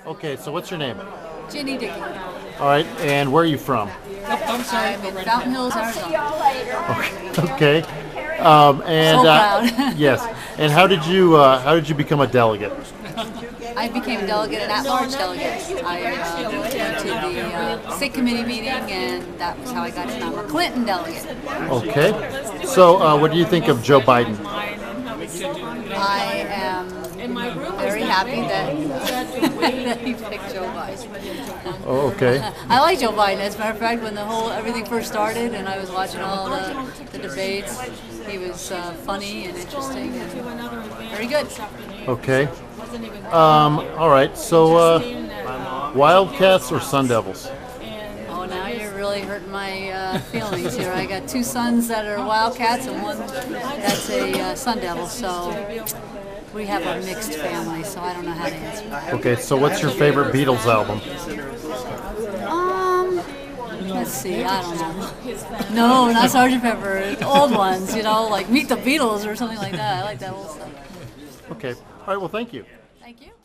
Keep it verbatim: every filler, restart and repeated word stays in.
Okay, so what's your name? Ginny, Dickey. All right, and where are you from? I'm sorry, I'm in Fountain Hills, Arizona. Okay, um, and So uh, proud. yes, and how did you uh, how did you become a delegate? I became a delegate, an at-large delegate. I uh, moved into the uh, state committee meeting, and that was how I got in. I'm a Clinton delegate. Okay, so uh, what do you think of Joe Biden? I am very happy that, that he picked Joe Biden. Oh, okay. I like Joe Biden. As a matter of fact, when the whole everything first started, and I was watching all the, the debates, he was uh, funny and interesting and very good. Okay. Um, all right. So, uh, Wildcats or Sun Devils? Oh, now you're really hurting my uh, feelings here. I got two sons that are Wildcats and one that's a uh, Sun Devil. So we have a mixed family. So I don't know how to answer. Okay. So, what's your favorite Beatles album? Um, let's see. I don't know. No, not Sergeant Pepper. The old ones. You know, like Meet the Beatles or something like that. I like that old stuff. Okay. All right. Well, thank you. Thank you.